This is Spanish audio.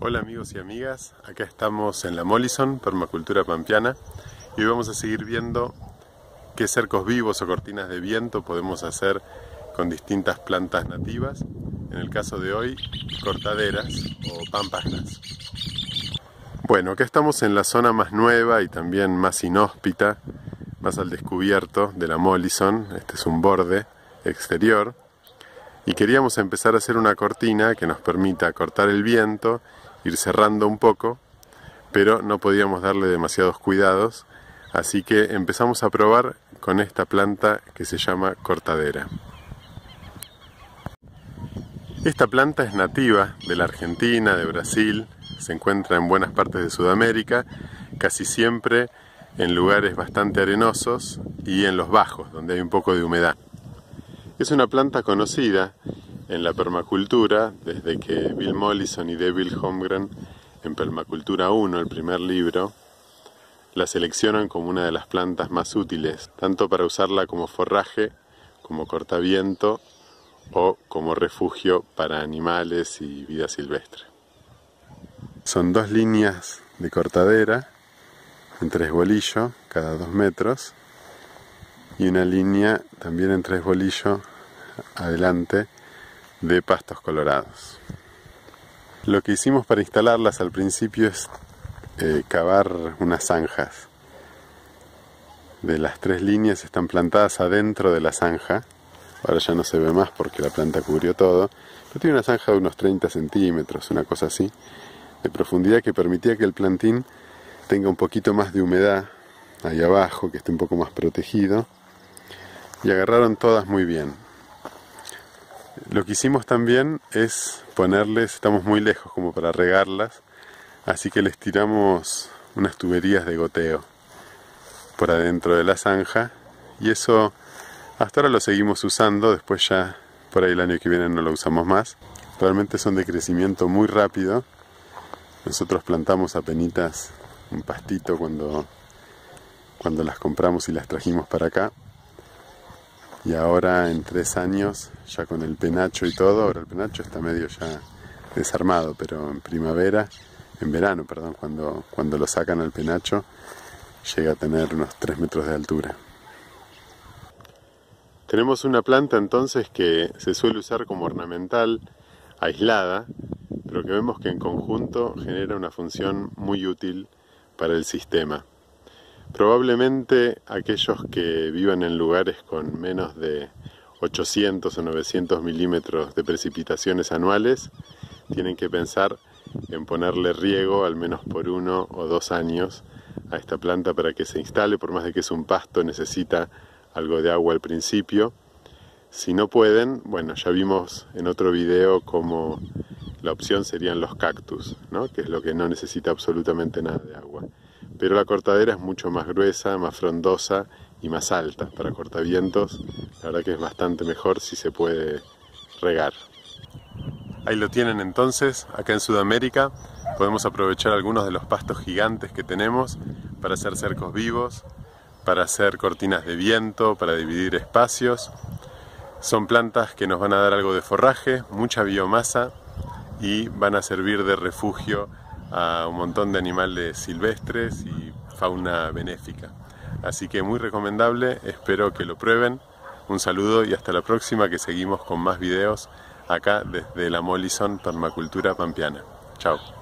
Hola amigos y amigas, acá estamos en la Mollison, Permacultura Pampeana, y hoy vamos a seguir viendo qué cercos vivos o cortinas de viento podemos hacer con distintas plantas nativas. En el caso de hoy, cortaderas o pampas grass. Bueno, acá estamos en la zona más nueva y también más inhóspita, más al descubierto de la Mollison. Este es un borde exterior y queríamos empezar a hacer una cortina que nos permita cortar el viento, ir cerrando un poco, pero no podíamos darle demasiados cuidados, así que empezamos a probar con esta planta que se llama cortadera. Esta planta es nativa de la Argentina, de Brasil, se encuentra en buenas partes de Sudamérica, casi siempre en lugares bastante arenosos y en los bajos, donde hay un poco de humedad. Es una planta conocida en la permacultura desde que Bill Mollison y David Holmgren en Permacultura 1, el primer libro, la seleccionan como una de las plantas más útiles, tanto para usarla como forraje, como cortaviento o como refugio para animales y vida silvestre. Son 2 líneas de cortadera en 3 bolillos cada 2 metros y una línea también en 3 bolillos adelante de pastos colorados. Lo que hicimos para instalarlas al principio es cavar unas zanjas. De las 3 líneas están plantadas adentro de la zanja. Ahora ya no se ve más porque la planta cubrió todo, pero tiene una zanja de unos 30 centímetros, una cosa así, de profundidad, que permitía que el plantín tenga un poquito más de humedad ahí abajo, que esté un poco más protegido, y agarraron todas muy bien. Lo que hicimos también es ponerles, estamos muy lejos como para regarlas, así que les tiramos unas tuberías de goteo por adentro de la zanja, y eso hasta ahora lo seguimos usando. Después ya por ahí el año que viene no lo usamos más. Realmente son de crecimiento muy rápido. Nosotros plantamos apenitas un pastito cuando las compramos y las trajimos para acá. Y ahora en 3 años, ya con el penacho y todo, ahora el penacho está medio ya desarmado, pero en verano, cuando lo sacan al penacho, llega a tener unos 3 metros de altura. Tenemos una planta entonces que se suele usar como ornamental, aislada, pero que vemos que en conjunto genera una función muy útil para el sistema. Probablemente aquellos que vivan en lugares con menos de 800 o 900 milímetros de precipitaciones anuales tienen que pensar en ponerle riego al menos por 1 o 2 años a esta planta para que se instale. Por más de que es un pasto, necesita algo de agua al principio. Si no pueden, bueno, ya vimos en otro video cómo la opción serían los cactus, ¿no? Que es lo que no necesita absolutamente nada de agua. Pero la cortadera es mucho más gruesa, más frondosa y más alta. Para cortavientos, la verdad que es bastante mejor si se puede regar. Ahí lo tienen entonces, acá en Sudamérica podemos aprovechar algunos de los pastos gigantes que tenemos para hacer cercos vivos, para hacer cortinas de viento, para dividir espacios. Son plantas que nos van a dar algo de forraje, mucha biomasa y van a servir de refugio a un montón de animales silvestres y fauna benéfica. Así que muy recomendable, espero que lo prueben. Un saludo y hasta la próxima, que seguimos con más videos acá desde la Mollison Permacultura Pampeana. Chao.